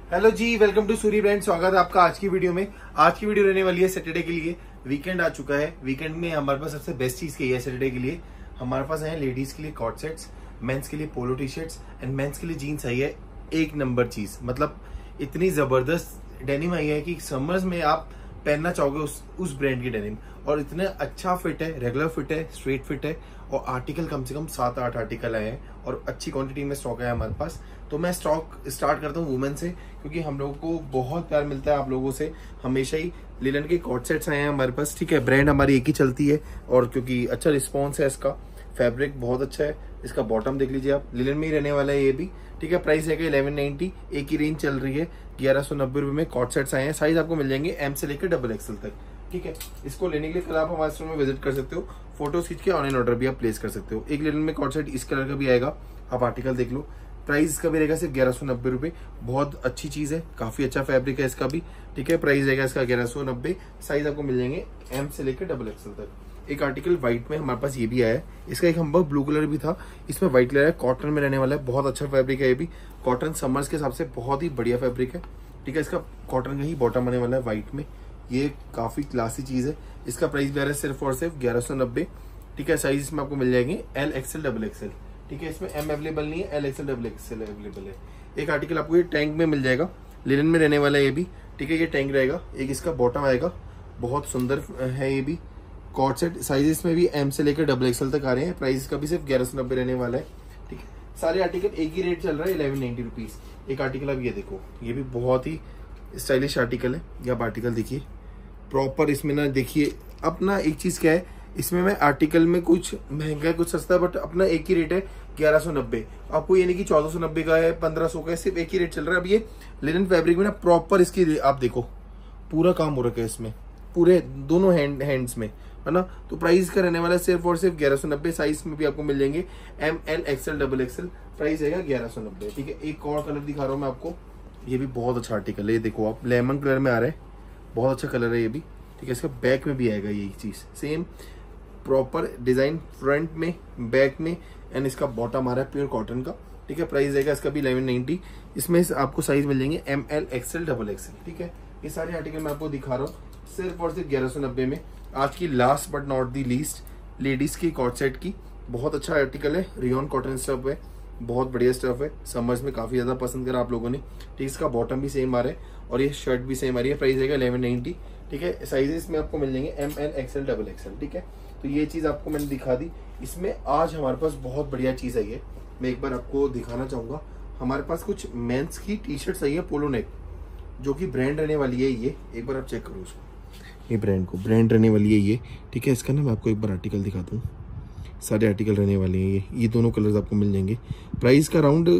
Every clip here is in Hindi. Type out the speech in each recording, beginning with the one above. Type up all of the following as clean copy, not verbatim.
Hello ji, welcome to Suri brand. स्वागत है आपका आज की वीडियो में। आज की वीडियो रहने वाली है सैटरडे के लिए। वीकेंड आ चुका है। वीकेंड में हमारे पास सबसे बेस्ट चीज की है सैटरडे के लिए। हमारे पास है लेडीज के लिए कॉट सेट्स, मेंस के लिए polo T shirts and men's के लिए जीन्स आई है। एक नंबर चीज, मतलब इतनी जबरदस्त डेनिम आई है कि समर्स में आप पहनना चाहोगे उस ब्रांड की डेनिम। और इतना अच्छा फिट है, रेगुलर फिट है, स्ट्रेट फिट है और आर्टिकल कम से कम 7-8 आर्टिकल आए हैं और अच्छी क्वांटिटी में स्टॉक है हमारे पास। तो मैं स्टॉक स्टार्ट करता हूँ वुमेन से, क्योंकि हम लोगों को बहुत प्यार मिलता है आप लोगों से। हमेशा ही लिनन के कॉट सेट्स आए हैं हमारे पास, ठीक है। ब्रांड हमारी एक ही चलती है और क्योंकि अच्छा रिस्पॉन्स है इसका, फैब्रिक बहुत अच्छा है। इसका बॉटम देख लीजिए आप, लिनन में ही रहने वाला है ये भी, ठीक है। प्राइस है 1190, एक ही रेंज चल रही है। 1190 रुपए में कॉट सेट्स आए हैं। साइज आपको मिल जाएंगे एम से लेकर XXL तक, ठीक है। इसको लेने के लिए कल आप हमारे स्टोर में विजिट कर सकते हो। फोटो खींच के ऑनलाइन ऑर्डर भी आप प्लेस कर सकते हो। एक लिनन में कॉट सेट इस कलर का भी आएगा, आप आर्टिकल देख लो। प्राइस इसका भी रहेगा सिर्फ 1190 रुपए। बहुत अच्छी चीज है, काफी अच्छा फैब्रिक है इसका भी, ठीक है। प्राइस रहेगा इसका 1190। साइज आपको मिल जाएंगे एम से लेकर XXL तक। एक आर्टिकल व्हाइट में हमारे पास ये भी आया है। इसका एक हम ब्लू कलर भी था, इसमें व्हाइट कलर है। कॉटन में रहने वाला है, बहुत अच्छा फैब्रिक है ये भी। कॉटन समर्स के हिसाब से बहुत ही बढ़िया फैब्रिक है, ठीक है। इसका कॉटन का ही बॉटम आने वाला है व्हाइट में। ये काफी क्लासी चीज है। इसका प्राइस भी आ रहा है सिर्फ और सिर्फ 1190, ठीक है। साइज इसमें आपको मिल जाएंगे L XL XXL, ठीक है। इसमें M अवेलेबल नहीं है, L XL XXL अवेलेबल है। एक आर्टिकल आपको ये टैंक में मिल जाएगा, लिनन में रहने वाला है ये भी, ठीक है। ये टैंक रहेगा। एक इसका बॉटम आएगा, बहुत सुंदर है ये भी। कॉट सेट साइजेस में भी M से लेकर XXL तक आ रहे हैं। प्राइस का भी सिर्फ 1190 रहने वाला है, ठीक है। सारे आर्टिकल एक ही रेट चल रहा है, 1190 रुपीज। एक आर्टिकल आप ये देखो, ये भी बहुत ही स्टाइलिश आर्टिकल है। ये आप आर्टिकल देखिए प्रॉपर। इसमें ना देखिए अपना एक चीज क्या है, इसमें मैं आर्टिकल में कुछ महंगा है कुछ सस्ता है, बट अपना एक ही रेट है 1190। आपको ये नहीं कि 1490 का है, 1500 का है, सिर्फ एक ही रेट चल रहा है। अब ये लिनन फैब्रिक में ना प्रॉपर इसकी आप देखो पूरा काम हो रखा है इसमें, पूरे दोनों हैंड्स में, है ना। तो प्राइस का रहने वाला है सिर्फ और सिर्फ 1190। साइज में भी आपको मिल जाएंगे M L XL XXL। Price है 1190, ठीक है। एक और कलर दिखा रहा हूँ मैं आपको, ये भी बहुत अच्छा आर्टिकल है। ये देखो आप, लेमन कलर में आ रहा है, बहुत अच्छा कलर है ये भी, ठीक है। इसका बैक में भी आएगा यही चीज, सेम प्रॉपर डिजाइन फ्रंट में, बैक में, एंड इसका बॉटम आ रहा है प्योर कॉटन का, ठीक है। प्राइस रहेगा इसका भी 1190। इसमें आपको साइज मिल जाएंगे M L XL XXL, ठीक है। ये सारे आर्टिकल मैं आपको दिखा रहा हूँ सिर्फ और सिर्फ 1190 में। आज की last but not the least, ladies की कॉट सेट की बहुत अच्छा आर्टिकल है। रियोन कॉटन स्टफ है, बहुत बढ़िया स्टफ है। समर्स में काफी ज्यादा पसंद करा आप लोगों ने, ठीक। इसका बॉटम भी सेम आ रहा है और ये शर्ट भी सेम आ रही है। प्राइस रहेगा 1190, ठीक है। साइजेस में आपको मिल जाएंगे M L XL XXL, ठीक है। तो ये चीज आपको मैंने दिखा दी। इसमें आज हमारे पास बहुत बढ़िया चीज आई है, मैं एक बार आपको दिखाना चाहूंगा। हमारे पास कुछ मेंस की टी शर्ट्स आई है पोलो नेक, जो कि ब्रांड रहने वाली है ये। एक बार आप चेक करो उसको, ये ब्रांड को, ब्रांड रहने वाली है ये, ठीक है। इसका ना मैं आपको एक बार आर्टिकल दिखाता हूँ। सारे आर्टिकल रहने वाले हैं ये दोनों कलर्स आपको मिल जाएंगे। प्राइस का अराउंड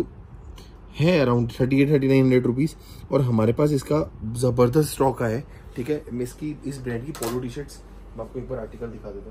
38-3900 रुपीज और हमारे पास इसका जबरदस्त स्टॉक है, ठीक है। मैं इस ब्रांड की पोलो टी शर्ट्स मैं आपको एक बार आर्टिकल दिखा देता हूँ।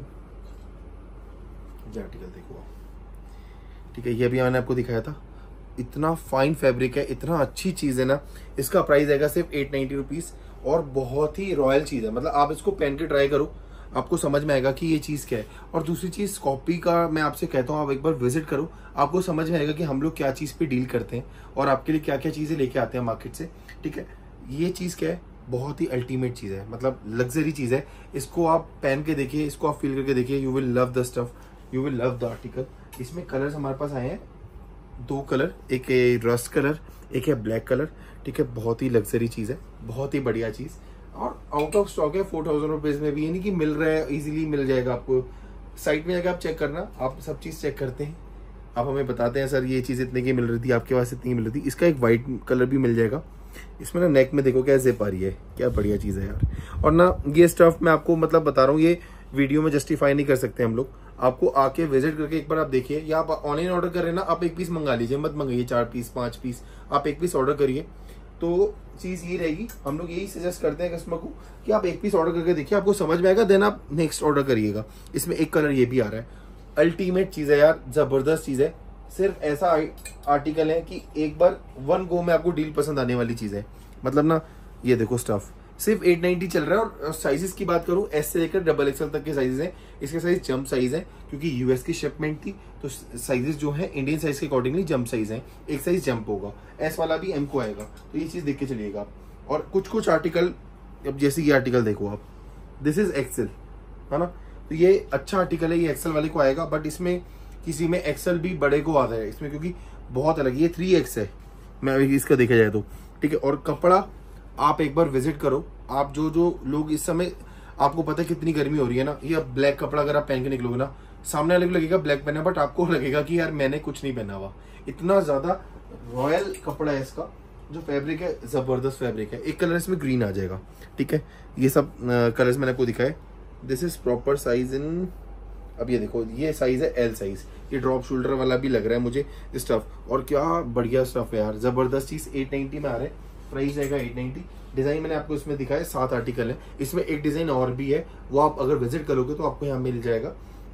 ये आर्टिकल देखो आप, ठीक है। ये अभी मैंने आपको दिखाया था। इतना फाइन फैब्रिक है, इतना अच्छी चीज है ना। इसका प्राइस आएगा सिर्फ 890 रुपीज और बहुत ही रॉयल चीज है। मतलब आप इसको पहन के ट्राई करो, आपको समझ में आएगा कि ये चीज क्या है। और दूसरी चीज कॉपी का मैं आपसे कहता हूँ, आप एक बार विजिट करो, आपको समझ में आएगा कि हम लोग क्या चीज पे डील करते हैं और आपके लिए क्या क्या चीजें लेके आते हैं मार्केट से, ठीक है। ये चीज क्या है, बहुत ही अल्टीमेट चीज है, मतलब लग्जरी चीज है। इसको आप पहन के देखिए, इसको आप फील करके देखिए, you will love the stuff, you will love the article. इसमें कलर्स हमारे पास आए हैं 2 कलर, एक है रस्ट कलर, एक है ब्लैक कलर, ठीक है। बहुत ही लग्जरी चीज है, बहुत ही बढ़िया चीज और आउट ऑफ स्टॉक है 4000 रुपीज में भी। ये नहीं कि मिल रहा है, इजीली मिल जाएगा आपको। साइट में जाकर आप चेक करना, आप सब चीज चेक करते हैं, आप हमें बताते हैं सर ये चीज इतने की मिल रही थी, आपके पास इतनी मिल रही थी। इसका एक व्हाइट कलर भी मिल जाएगा। इसमें ना नेक में देखो क्या जिप आ रही है, क्या बढ़िया चीज है यार। और ना ये स्टफ मैं आपको मतलब बता रहा हूँ, ये वीडियो में जस्टिफाई नहीं कर सकते हम लोग। आपको आके विजिट करके एक बार आप देखिए, या आप ऑनलाइन ऑर्डर कर रहे हैं ना, आप एक पीस मंगा लीजिए, मत मंगाइए 4 पीस 5 पीस, आप एक पीस ऑर्डर करिए। तो चीज ये रहेगी, हम लोग यही सजेस्ट करते हैं कस्टमर को कि आप एक पीस ऑर्डर करके देखिए, आपको समझ में आएगा, देन आप नेक्स्ट ऑर्डर करिएगा। इसमें एक कलर ये भी आ रहा है, अल्टीमेट चीज है यार, जबरदस्त चीज है। सिर्फ ऐसा आर्टिकल है कि एक बार 1 गो में आपको डील पसंद आने वाली चीज है। मतलब ना ये देखो स्टफ, सिर्फ 890 चल रहा है। और साइजेस की बात करूं, एस से लेकर डबल एक्सएल तक के साइजेस हैं। इसके साइज जंप साइज है, क्योंकि यूएस की शिपमेंट थी तो साइजेस जो है इंडियन साइज के अकॉर्डिंगली जंप साइज है। एक साइज जंप होगा, एस वाला भी एम को आएगा, तो ये चीज देख के चलिएगा आप। और कुछ आर्टिकल, अब जैसे ये आर्टिकल देखो आप, दिस इज एक्सेल, है ना, तो ये अच्छा आर्टिकल है, ये एक्सेल वाले को आएगा। बट इसमें किसी में एक्सेल भी बड़े को आता है इसमें, क्योंकि बहुत अलग, ये 3X है मैं इसका देखा जाए तो, ठीक है। और कपड़ा आप एक बार विजिट करो, आप जो लोग इस समय, आपको पता है कितनी गर्मी हो रही है ना, ये ब्लैक कपड़ा अगर आप पहन के निकलोगे ना, सामने वाले को लगेगा ब्लैक पहना, बट आपको लगेगा कि यार मैंने कुछ नहीं पहना हुआ। इतना ज्यादा रॉयल कपड़ा है इसका, जो फैब्रिक है जबरदस्त फैब्रिक है। एक कलर इसमें ग्रीन आ जाएगा, ठीक है। ये सब कलर्स मैंने आपको दिखाए। This is proper size in, अब ये देखो ये साइज है एल साइज, ये ड्रॉप शोल्डर वाला भी लग रहा है मुझे स्टफ, और क्या बढ़िया स्टफ है यार, जबरदस्त चीज। 890 में आ रहा है, प्राइस आएगा 890। डिजाइन मैंने आपको इसमें दिखाया, 7 आर्टिकल है, इसमें एक डिजाइन और भी है, वो आप अगर विजिट करोगे तो आपको यहाँ मिल जाएगा।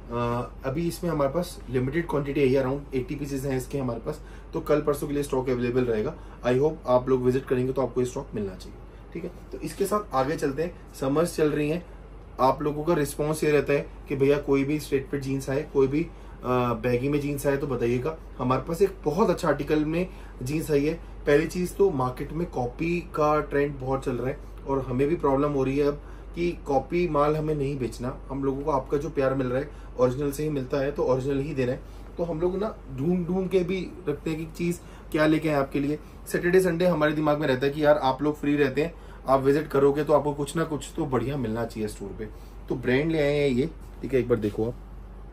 अभी इसमें हमारे पास लिमिटेड क्वांटिटी है, अराउंड 80 पीसेज हैं इसके हमारे पास, तो कल परसों के लिए स्टॉक अवेलेबल रहेगा। आई होप आप लोग विजिट करेंगे तो आपको ये स्टॉक मिलना चाहिए, ठीक है। तो इसके साथ आगे चलते हैं। समर्स चल रही हैं, आप लोगों का रिस्पॉन्स ये रहता है कि भैया कोई भी स्ट्रेट फिट जीन्स आए, कोई भी बैगी में जीन्स आए तो बताइएगा। हमारे पास एक बहुत अच्छा आर्टिकल में जीन्स आई है। पहली चीज तो मार्केट में कॉपी का ट्रेंड बहुत चल रहा है, और हमें भी प्रॉब्लम हो रही है अब कि कॉपी माल हमें नहीं बेचना। हम लोगों को आपका जो प्यार मिल रहा है ओरिजिनल से ही मिलता है, तो ओरिजिनल ही देना है। तो हम लोग ना ढूंढ के भी रखते हैं कि चीज क्या लेके आए आपके लिए। सैटरडे संडे हमारे दिमाग में रहता है कि यार आप लोग फ्री रहते हैं, आप विजिट करोगे तो आपको कुछ ना कुछ तो बढ़िया मिलना चाहिए स्टोर पे। तो ब्रांड ले आए हैं ये, ठीक है। एक बार देखो आप,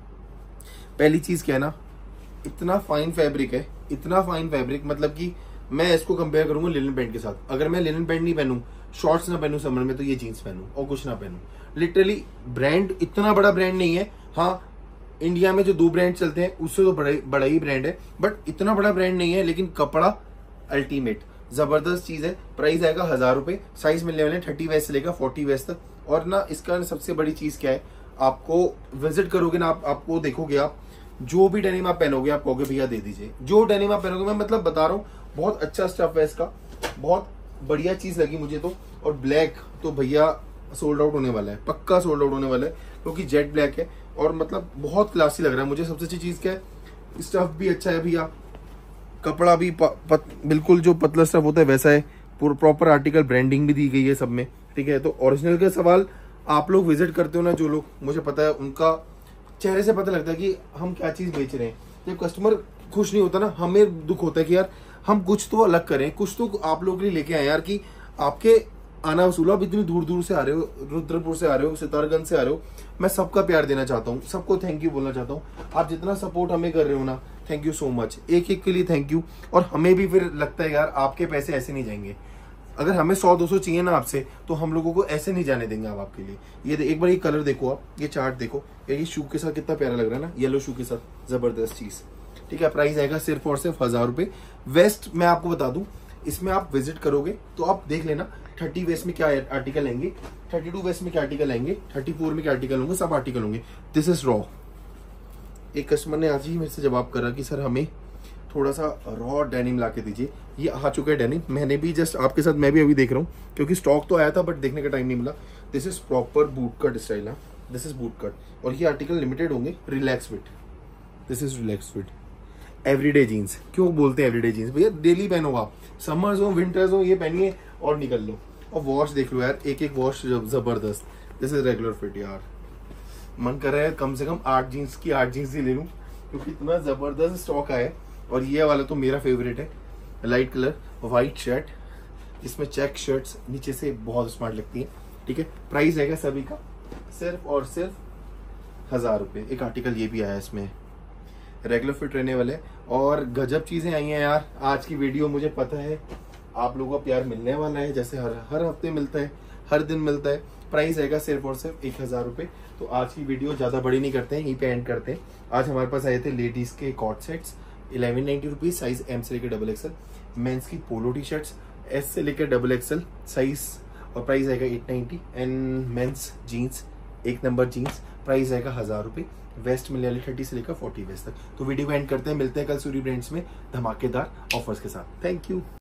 पहली चीज क्या है ना, इतना फाइन फैब्रिक है, इतना फाइन फैब्रिक, मतलब कि मैं इसको कंपेयर करूंगा लिनन पैंट के साथ। अगर मैं लिनन पैंट नहीं पहनूं, शॉर्ट्स ना पहनूं समर में, तो ये जीन्स पहनूं और कुछ ना पहनूं। लिटरली ब्रांड इतना बड़ा ब्रांड नहीं है, हाँ इंडिया में जो 2 ब्रांड चलते हैं उससे तो बड़ा ही ब्रांड है, बट इतना बड़ा ब्रांड नहीं है। लेकिन कपड़ा अल्टीमेट जबरदस्त चीज है। प्राइस आएगा 1000 रुपए। साइज मिलने वाले 30 वेस्ट से लेकर 40 वेस्ट तक। और ना इसका सबसे बड़ी चीज क्या है, आपको विजिट करोगे ना, आपको देखोगे, आप जो भी डेनिम आप पहनोगे आप कहोगे भैया दे दीजिए। जो डेनिम आप पहनोगे, मैं मतलब बता रहा हूँ, बहुत अच्छा स्टफ है इसका, बहुत बढ़िया चीज लगी मुझे तो। और ब्लैक तो भैया सोल्ड आउट होने वाला है, पक्का सोल्ड आउट होने वाला है, क्योंकि जेट ब्लैक है और मतलब बहुत क्लासी लग रहा है मुझे। सबसे अच्छी चीज क्या है, स्टफ भी अच्छा है भैया, कपड़ा भी बिल्कुल जो पतला स्टफ होता है वैसा है, प्रॉपर आर्टिकल ब्रांडिंग भी दी गई है सब में, ठीक है। तो ओरिजिनल का सवाल, आप लोग विजिट करते हो ना जो लोग, मुझे पता है उनका चेहरे से पता लगता है कि हम क्या चीज बेच रहे हैं। जब कस्टमर खुश नहीं होता ना, हमें दुख होता है कि यार हम कुछ तो अलग करें, कुछ तो आप लोग के लिए लेके आए यार, कि आपके आना वसूला, आप इतनी दूर दूर से आ रहे हो, रुद्रपुर से आ रहे हो, सितारगंज से आ रहे हो, मैं सबका प्यार देना चाहता हूँ, सबको थैंक यू बोलना चाहता हूँ। आप जितना सपोर्ट हमें कर रहे हो ना, थैंक यू सो मच, एक एक के लिए थैंक यू। और हमें भी फिर लगता है यार आपके पैसे ऐसे नहीं जाएंगे। अगर हमें 100-200 चाहिए ना आपसे, तो हम लोगों को ऐसे नहीं जाने देंगे आप आपके लिए। ये एक बार ये कलर देखो आप, ये चार्ट देखो, ये शू के साथ कितना प्यारा लग रहा है ना, येलो शू के साथ, जबरदस्त चीज, ठीक है। प्राइस आएगा सिर्फ और सिर्फ 1000 रुपए। वेस्ट मैं आपको बता दूं, इसमें आप विजिट करोगे तो आप देख लेना 30 वेस्ट में क्या आर्टिकल आएंगे, 32 वेस्ट में क्या आर्टिकल आएंगे, 34 में क्या आर्टिकल होंगे, सब आर्टिकल होंगे। This is raw. एक कस्टमर ने आज ही मेरे से जवाब करा कि सर हमें थोड़ा सा रॉ डेनिम ला के दीजिए। ये आ चुका है डेनिम, मैंने भी जस्ट आपके साथ मैं भी अभी देख रहा हूँ, क्योंकि स्टॉक तो आया था बट देखने का टाइम नहीं मिला। This is proper boot cut style है, दिस इज बूट कट, और ये आर्टिकल लिमिटेड होंगे। Relax fit, this is relax fit. Everyday jeans, क्यों बोलते हैं एवरीडे जीन्स भैया, डेली पहनो आप, समर्स हो विंटर्स हो, ये पहनिए और निकल लो। और वॉश देख लो यार, एक एक वॉश जबरदस्त। दिस इज रेगुलर फिट यार, मन कर रहा है कम से कम 8 जीन्स की 8 जीन्स ही ले लूं, क्योंकि इतना जबरदस्त स्टॉक आया है। और ये वाला तो मेरा फेवरेट है, लाइट कलर व्हाइट शर्ट, जिसमें चेक शर्ट्स नीचे से बहुत स्मार्ट लगती है, ठीक है। प्राइस आएगा सभी का सिर्फ और सिर्फ 1000 रुपए। एक आर्टिकल ये भी आया इसमें, रेगुलर फिट रहने वाले, और गजब चीजें आई हैं यार। आज की वीडियो मुझे पता है आप लोगों का प्यार मिलने वाला है, जैसे हर हफ्ते मिलता है, हर दिन मिलता है। प्राइस आएगा सिर्फ और सिर्फ 1000 रुपए। तो आज की वीडियो ज्यादा बड़ी नहीं करते हैं, यहीं पे एंड करते हैं। आज हमारे पास आए थे लेडीज के cot sets 1190 rupees, size M से लेकर XXL। मेंस की पोलो टी शर्ट्स एस से लेकर XXL साइज, और प्राइस आएगा 890। And men's jeans 1 number jeans, price आएगा 1000 रुपए। वेस्ट मिलने वाली 30 से लेकर 40 वेस्ट तक। तो वीडियो को एंड करते हैं, मिलते हैं कल सूरी ब्रांड्स में धमाकेदार ऑफर्स के साथ। Thank you.